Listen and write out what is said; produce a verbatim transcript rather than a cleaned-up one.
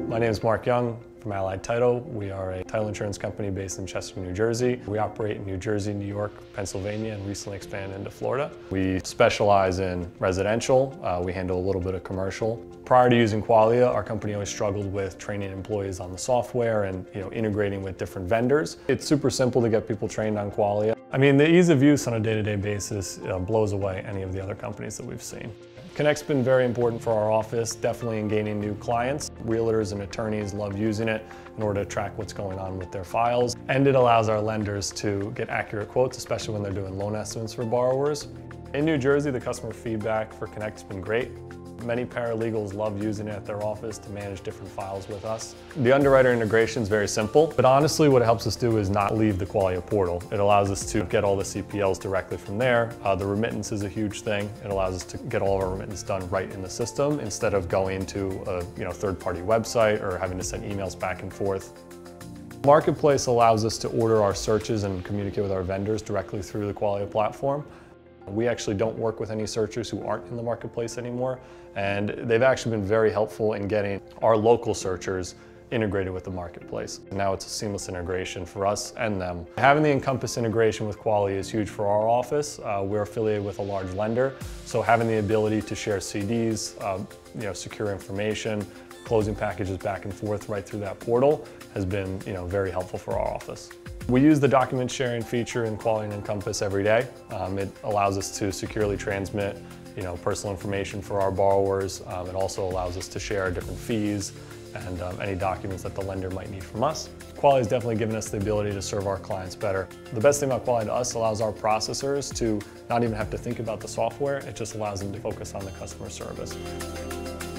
My name is Mark Young from Allied Title. We are a title insurance company based in Chester, New Jersey. We operate in New Jersey, New York, Pennsylvania, and recently expanded into Florida. We specialize in residential. Uh, we handle a little bit of commercial. Prior to using Qualia, our company always struggled with training employees on the software and you know integrating with different vendors. It's super simple to get people trained on Qualia. I mean, the ease of use on a day-to-day basis uh, blows away any of the other companies that we've seen. Connect's been very important for our office, definitely in gaining new clients. Realtors and attorneys love using it in order to track what's going on with their files. And it allows our lenders to get accurate quotes, especially when they're doing loan estimates for borrowers. In New Jersey, the customer feedback for Connect's been great. Many paralegals love using it at their office to manage different files with us. The underwriter integration is very simple, but honestly what it helps us do is not leave the Qualia portal. It allows us to get all the C P Ls directly from there. Uh, the remittance is a huge thing. It allows us to get all of our remittance done right in the system instead of going to a you know, third-party website or having to send emails back and forth. Marketplace allows us to order our searches and communicate with our vendors directly through the Qualia platform. We actually don't work with any searchers who aren't in the marketplace anymore, and they've actually been very helpful in getting our local searchers integrated with the marketplace. Now it's a seamless integration for us and them. Having the Encompass integration with Qualia is huge for our office. Uh, we're affiliated with a large lender, so having the ability to share C Ds, uh, you know, secure information, closing packages back and forth right through that portal has been you know, very helpful for our office. We use the document sharing feature in Qualia and Encompass every day. Um, it allows us to securely transmit you know, personal information for our borrowers. Um, it also allows us to share different fees and um, any documents that the lender might need from us. Qualia has definitely given us the ability to serve our clients better. The best thing about Qualia to us allows our processors to not even have to think about the software. It just allows them to focus on the customer service.